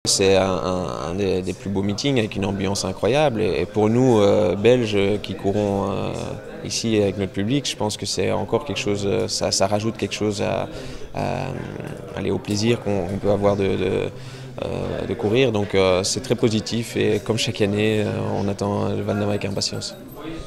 C'est un des plus beaux meetings avec une ambiance incroyable et pour nous, Belges qui courons ici avec notre public, je pense que c'est encore quelque chose, ça rajoute quelque chose au plaisir qu'on peut avoir de courir. Donc c'est très positif et comme chaque année, on attend le Van Damme avec impatience.